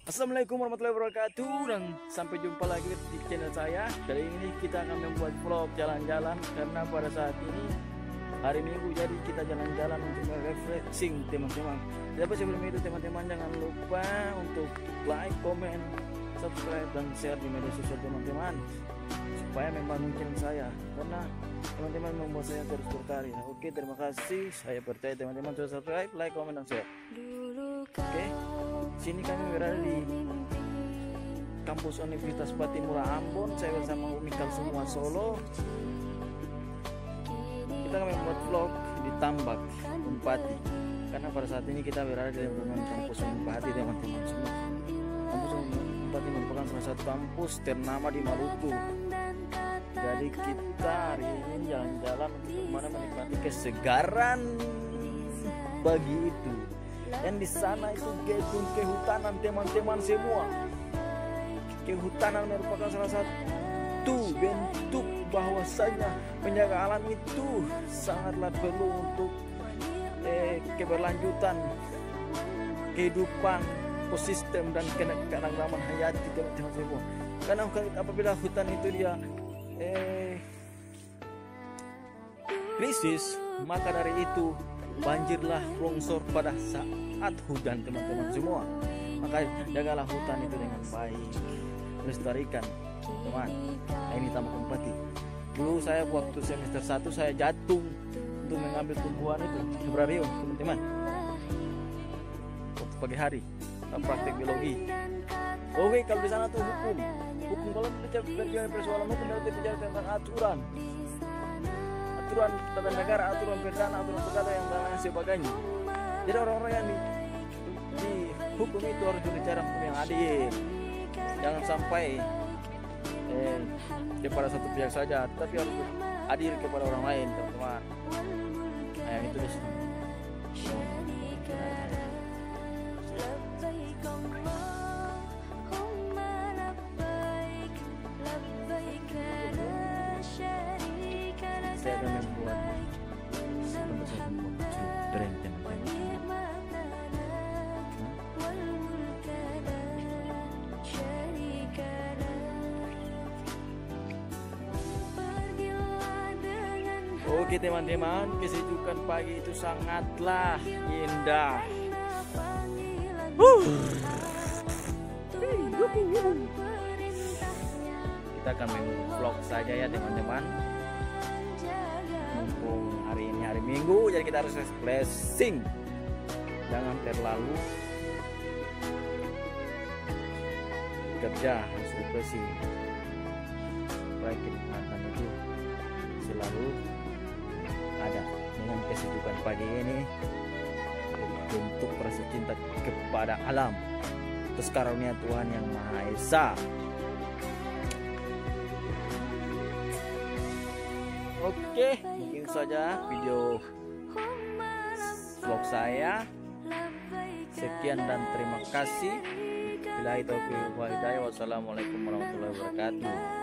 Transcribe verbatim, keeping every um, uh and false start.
Assalamualaikum warahmatullahi wabarakatuh, dan sampai jumpa lagi di channel saya. Kali ini kita akan membuat vlog jalan-jalan karena pada saat ini hari Minggu, jadi kita jalan-jalan untuk refreshing teman-teman. Tapi sebelum itu teman-teman jangan lupa untuk like, comment, subscribe dan share di media sosial teman-teman supaya membangun channel saya, karena teman-teman membuat saya terus berkarya. Oke, terima kasih. Saya percaya teman-teman sudah subscribe, like, comment dan share. Oke, sini kami berada di kampus Universitas Patimura Ambon. Saya bersama Unikal semua Solo. Kita akan membuat vlog di Tambak Unpati, karena pada saat ini kita berada di lingkungan kampus Unpati teman-teman semua. Kampus Unpati merupakan salah satu kampus ternama di Maluku. Jadi kita hari ini jalan-jalan untuk mana menikmati kesegaran pagi itu. Dan di sana itu gedung kehutanan teman-teman semua. Kehutanan merupakan salah satu bentuk bahwasanya penjaga alam itu sangatlah perlu untuk eh, keberlanjutan kehidupan ekosistem dan keanekaragaman hayati teman-teman semua. Karena apabila hutan itu dia eh, krisis, maka dari itu banjirlah, longsor pada saat hujan teman-teman semua. Maka jagalah hutan itu dengan baik, lestarikan teman. Nah, ini Tambak Unpati. Dulu saya waktu semester satu saya jatuh untuk mengambil tumbuhan itu herbarium teman-teman, waktu pagi hari praktek biologi. Oke, kalau di sana tuh hukum hukum kalau bicara persoalan hukum berarti bicara tentang aturan aturan tata negara, aturan perdana, aturan perdata yang dan lain sebagainya. Jadi orang-orang yang di, di hukum itu harus berbicara hukum yang adil. Jangan sampai eh, kepada satu pihak saja, tapi harus adil kepada orang lain, teman-teman. Nah, yang itu di sini. Saya akan membuat drink teman-teman. Oke teman-teman, kesejukan pagi itu sangatlah indah. Uh. Kita akan vlog saja ya teman-teman. Mumpung hari ini hari Minggu, jadi kita harus refreshing. Jangan terlalu kerja, harus refreshing supaya kenikmatan itu selalu ada. Dengan kesejukan pagi ini bentuk rasa cinta kepada alam, terus karunia Tuhan yang Maha Esa. Oke, mungkin saja video vlog saya. Sekian dan terima kasih. Billahi taufiq wal hidayah. Wassalamualaikum warahmatullahi wabarakatuh.